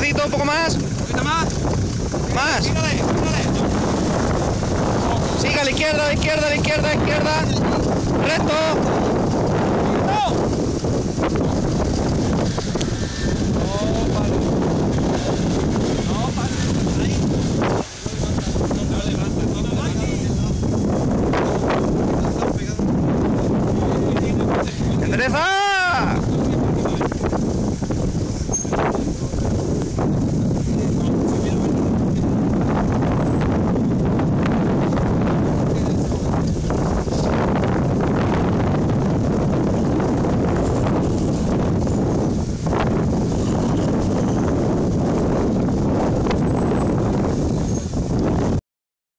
poquito, un poco más. Un poquito más. Más. Sígale, sígale. Siga a la izquierda, a la izquierda, a la izquierda, a la izquierda. Recto.